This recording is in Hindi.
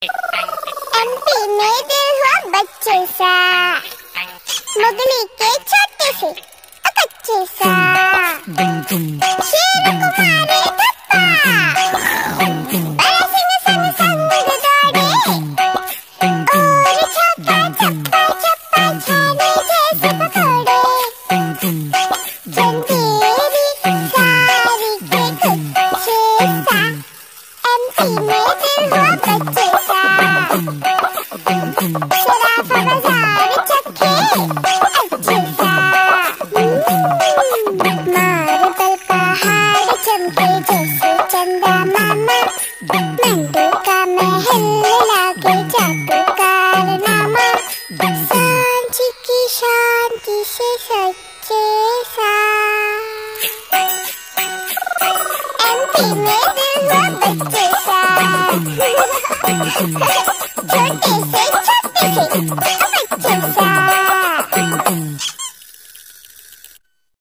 एमपी में दिल हुआ बच्चे सा, मुगली के छोटे से कच्चे सा, शेर कुमारे धप्पा, बरसिंह संग संग दौड़े, और छप्पा छप्पा छप्पा छाने जैसे पकौड़े, चंदेरी सारी के कच्चे सा, एमपी में दिल हुआ बच्चे सा, शराफा बाजार चक्के अच्छे सा, मार्बल पहाड़ चमके जैसे चंदा मामा, मंटू का महल लागे जादू कारनामा, सांची की शांति से सच्चे सा, एमपी में दिल हुआ बच्चे सा, छोटे से